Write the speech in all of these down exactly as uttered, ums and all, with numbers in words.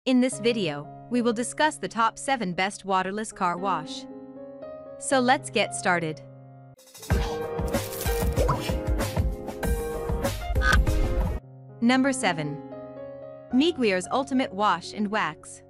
In this video, we will discuss the top seven best waterless car wash. So let's get started. Number seven. Meguiar's Ultimate Wash and Wax.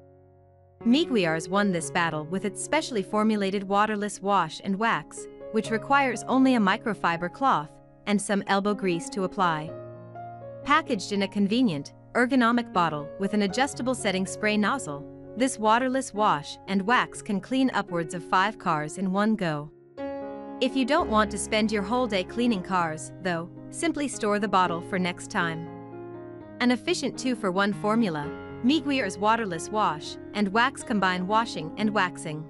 Meguiar's won this battle with its specially formulated waterless wash and wax, which requires only a microfiber cloth and some elbow grease to apply. Packaged in a convenient, ergonomic bottle with an adjustable setting spray nozzle, this waterless wash and wax can clean upwards of five cars in one go. If you don't want to spend your whole day cleaning cars, though, simply store the bottle for next time. An efficient two for one formula, Meguiar's waterless wash and wax combine washing and waxing.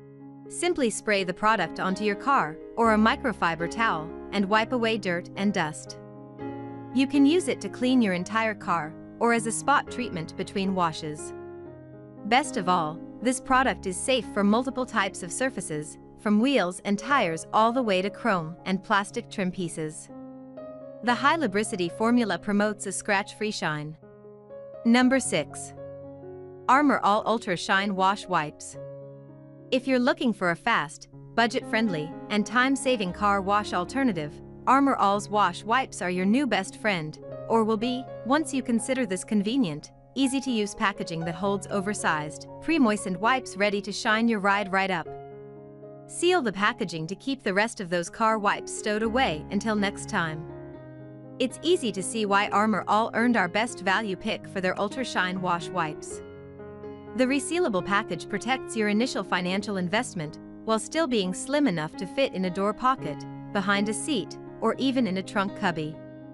Simply spray the product onto your car or a microfiber towel and wipe away dirt and dust. You can use it to clean your entire car or as a spot treatment between washes. Best of all, this product is safe for multiple types of surfaces, from wheels and tires all the way to chrome and plastic trim pieces. The high lubricity formula promotes a scratch-free shine. Number six. Armor All Ultra Shine Wash Wipes. If you're looking for a fast, budget-friendly, and time-saving car wash alternative, Armor All's wash wipes are your new best friend, or will be, once you consider this convenient, easy-to-use packaging that holds oversized, pre-moistened wipes ready to shine your ride right up. Seal the packaging to keep the rest of those car wipes stowed away until next time. It's easy to see why Armor All earned our best value pick for their Ultra Shine wash wipes. The resealable package protects your initial financial investment while still being slim enough to fit in a door pocket, behind a seat, or even in a trunk cubby.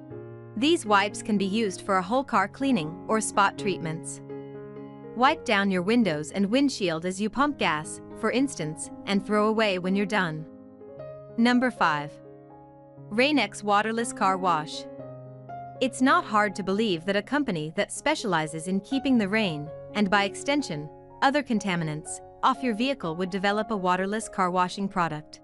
These wipes can be used for a whole car cleaning or spot treatments. Wipe down your windows and windshield as you pump gas, for instance, and throw away when you're done. Number five. Rain-X Waterless Car Wash. It's not hard to believe that a company that specializes in keeping the rain, and by extension, other contaminants, off your vehicle would develop a waterless car washing product.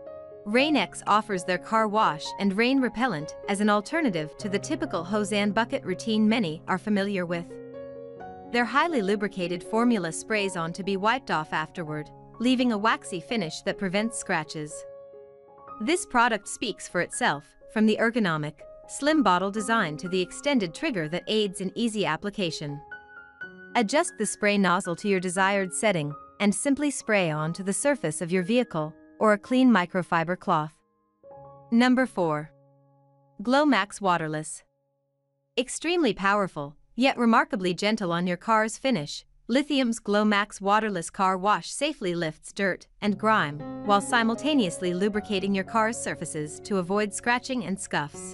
Rain-X offers their car wash and rain repellent as an alternative to the typical hose and bucket routine many are familiar with. Their highly lubricated formula sprays on to be wiped off afterward, leaving a waxy finish that prevents scratches. This product speaks for itself, from the ergonomic, slim bottle design to the extended trigger that aids in easy application. Adjust the spray nozzle to your desired setting and simply spray onto the surface of your vehicle or a clean microfiber cloth. Number four. Glow-Max Waterless. Extremely powerful, yet remarkably gentle on your car's finish, Lithium's Glow-Max Waterless Car Wash safely lifts dirt and grime while simultaneously lubricating your car's surfaces to avoid scratching and scuffs.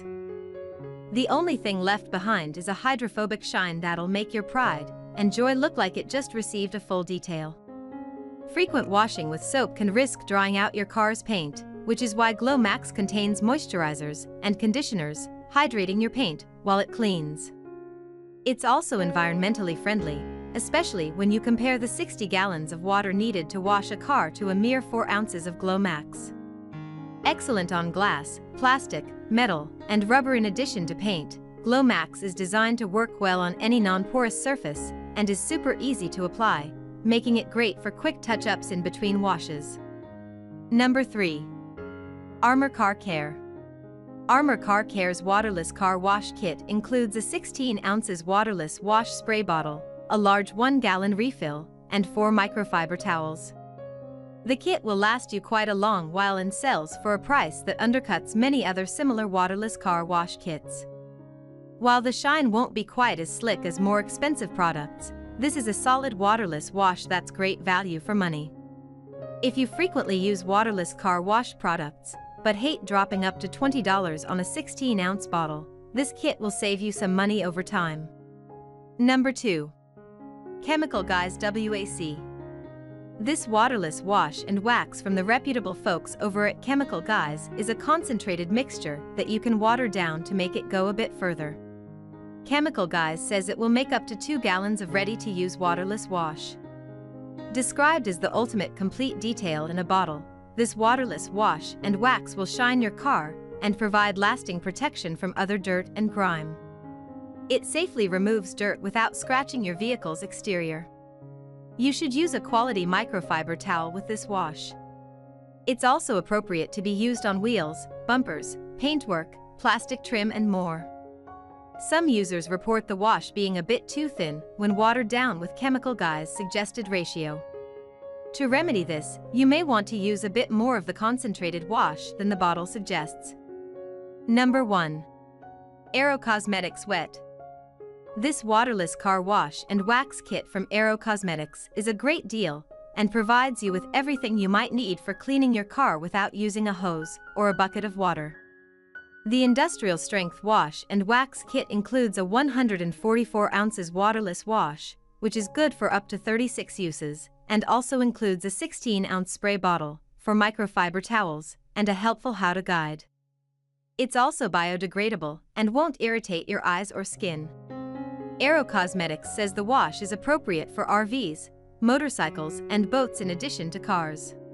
The only thing left behind is a hydrophobic shine that'll make your pride and joy look like it just received a full detail. Frequent washing with soap can risk drying out your car's paint, which is why Glow-Max contains moisturizers and conditioners, hydrating your paint while it cleans. It's also environmentally friendly, especially when you compare the sixty gallons of water needed to wash a car to a mere four ounces of Glow-Max. Excellent on glass, plastic, metal, and rubber. In addition to paint, Glow-Max is designed to work well on any non-porous surface and is super easy to apply, making it great for quick touch-ups in between washes. Number three. Armor Car Care. Armor Car Care's waterless car wash kit includes a sixteen ounces waterless wash spray bottle, a large one gallon refill, and four microfiber towels. The kit will last you quite a long while and sells for a price that undercuts many other similar waterless car wash kits. While the shine won't be quite as slick as more expensive products, this is a solid waterless wash that's great value for money. If you frequently use waterless car wash products, but hate dropping up to twenty dollars on a sixteen ounce bottle, this kit will save you some money over time. Number two. Chemical Guys W A C. This waterless wash and wax from the reputable folks over at Chemical Guys is a concentrated mixture that you can water down to make it go a bit further. Chemical Guys says it will make up to two gallons of ready-to-use waterless wash. Described as the ultimate complete detail in a bottle, this waterless wash and wax will shine your car and provide lasting protection from other dirt and grime. It safely removes dirt without scratching your vehicle's exterior. You should use a quality microfiber towel with this wash. It's also appropriate to be used on wheels, bumpers, paintwork, plastic trim and more. Some users report the wash being a bit too thin when watered down with Chemical Guy's suggested ratio. To remedy this, you may want to use a bit more of the concentrated wash than the bottle suggests. Number one. Aero Cosmetics Wet. This waterless car wash and wax kit from Aero Cosmetics is a great deal and provides you with everything you might need for cleaning your car without using a hose or a bucket of water. The industrial strength wash and wax kit includes a one hundred forty-four ounces waterless wash, which is good for up to thirty-six uses, and also includes a sixteen ounce spray bottle for microfiber towels and a helpful how-to guide. It's also biodegradable and won't irritate your eyes or skin. Aero Cosmetics says the wash is appropriate for R Vs, motorcycles and boats in addition to cars.